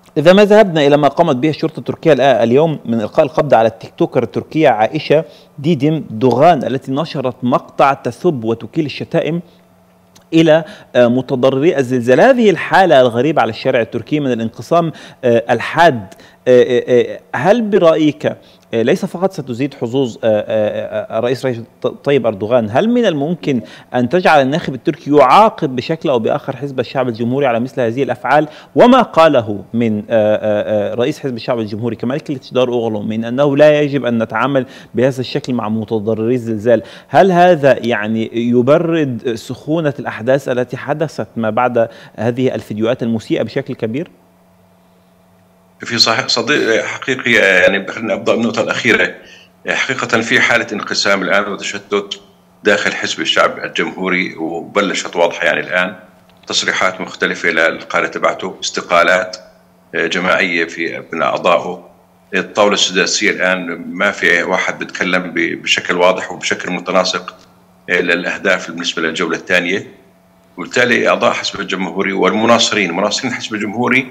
إذا ما ذهبنا إلى ما قامت به الشرطة التركية اليوم من إلقاء القبض على التيك توكر التركية عائشة ديدم دوغان التي نشرت مقطع تسب وتكيل الشتائم إلى متضرري الزلزال، هذه الحالة الغريبة على الشارع التركي من الانقسام الحاد، هل برأيك ليس فقط ستزيد حظوظ الرئيس رجب طيب أردوغان، هل من الممكن أن تجعل الناخب التركي يعاقب بشكل أو بآخر حزب الشعب الجمهوري على مثل هذه الأفعال؟ وما قاله من رئيس حزب الشعب الجمهوري كمال كليتشدار من أنه لا يجب أن نتعامل بهذا الشكل مع متضرري الزلزال، هل هذا يعني يبرد سخونة الأحداث التي حدثت ما بعد هذه الفيديوهات المسيئة بشكل كبير؟ في صحيح صديق حقيقي، يعني خلينا ابدا من النقطه الاخيره. حقيقه في حاله انقسام الان وتشتت داخل حزب الشعب الجمهوري، وبلشت واضحه يعني الان تصريحات مختلفه للقاده تبعته، استقالات جماعيه في من اعضائه. الطاوله السداسيه الان ما في واحد بيتكلم بشكل واضح وبشكل متناسق للاهداف بالنسبه للجوله الثانيه، وبالتالي اعضاء حزب الجمهوري والمناصرين الحزب الجمهوري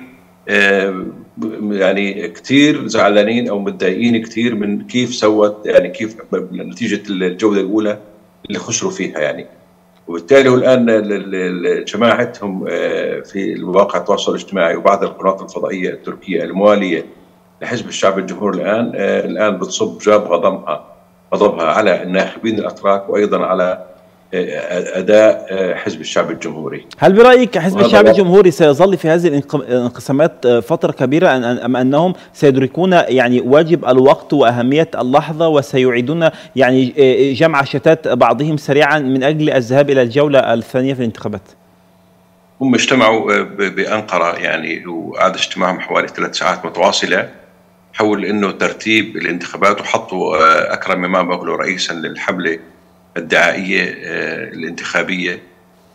يعني كثير زعلانين او متضايقين كثير من كيف سوت، يعني كيف نتيجه الجوله الاولى اللي خسروا فيها يعني. وبالتالي الان جماعتهم في مواقع التواصل الاجتماعي وبعض القنوات الفضائيه التركيه المواليه لحزب الشعب الجمهوري الان بتصب جاب غضبها على الناخبين الاتراك وايضا على اداء حزب الشعب الجمهوري. هل برايك حزب الشعب الجمهوري سيظل في هذه الانقسامات فتره كبيره ام انهم سيدركون يعني واجب الوقت واهميه اللحظه وسيعيدون يعني جمع شتات بعضهم سريعا من اجل الذهاب الى الجوله الثانيه في الانتخابات؟ هم اجتمعوا بانقره يعني، وقعد اجتماعهم حوالي 3 ساعات متواصله حول انه ترتيب الانتخابات، وحطوا اكرم اماموغلو رئيسا للحمله الدعائيه الانتخابيه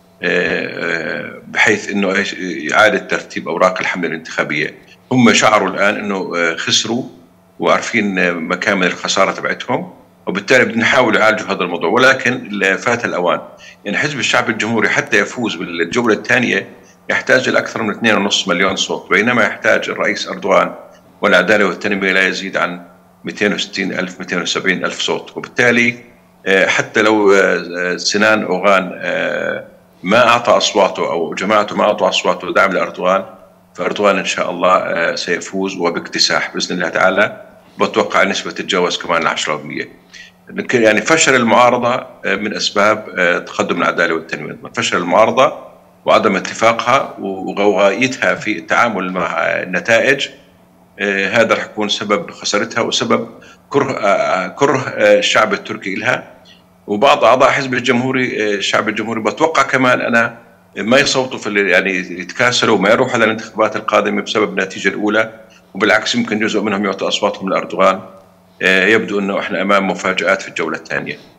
بحيث انه اعاده ترتيب اوراق الحمله الانتخابيه. هم شعروا الان انه خسروا وعارفين مكامن الخساره تبعتهم، وبالتالي بدنا نحاول يعالجوا هذا الموضوع، ولكن فات الاوان. يعني حزب الشعب الجمهوري حتى يفوز بالجوله الثانيه يحتاج لاكثر من 2.5 مليون صوت، بينما يحتاج الرئيس اردوغان والعداله والتنميه لا يزيد عن 260 ألف 270 ألف صوت. وبالتالي حتى لو سنان أوغان ما أعطى أصواته أو جماعته ما أعطوا أصواته دعم لأردوغان، فأردوغان إن شاء الله سيفوز وباكتساح بإذن الله تعالى، بتوقع نسبة تتجاوز كمان 10%. يعني فشل المعارضة من أسباب تقدم العدالة والتنمية، فشل المعارضة وعدم اتفاقها وغوغائيتها في التعامل مع النتائج، هذا رح يكون سبب خسارتها وسبب كره الشعب التركي لها. وبعض اعضاء حزب الجمهوري الشعب الجمهوري بتوقع كمان انا ما يصوتوا في يعني يتكاسلوا وما يروحوا على الانتخابات القادمه بسبب النتيجه الاولى، وبالعكس يمكن جزء منهم يعطي اصواتهم لاردوغان. يبدو انه احنا امام مفاجآت في الجوله الثانيه.